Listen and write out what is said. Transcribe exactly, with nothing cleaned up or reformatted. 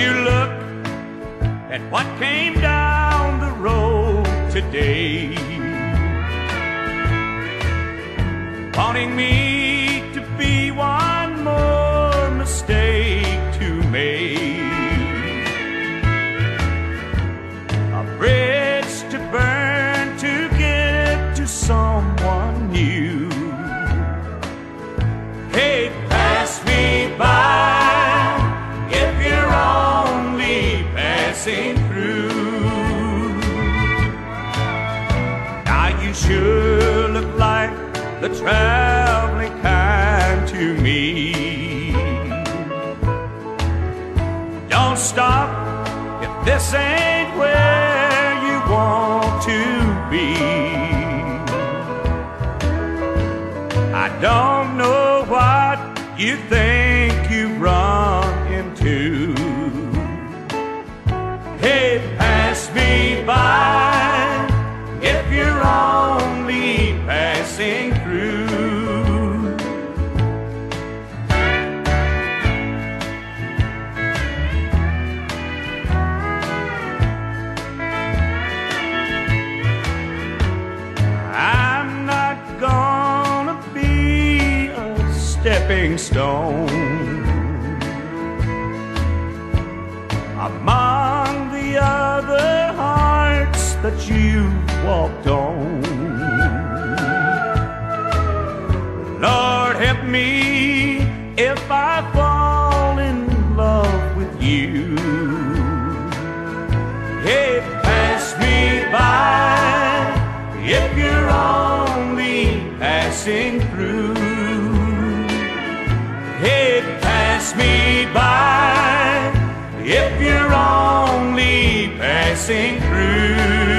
you look at what came down the road today, wanting me to be one more mistake to make, a bridge to burn to get to someone new. Hey, pass me by if you're only passing through. Now you sure look like the traveling kind to me. Don't stop if this ain't where you want to be. I don't know what you think you've run into. Hey, pass me by if you're only passing through. I'm not gonna be a stepping stone among the other hearts that you've walked on. Lord, help me if I fall in love with you. Hey, pass me by if you're only passing through. Hey, pass me by if you're only passing through.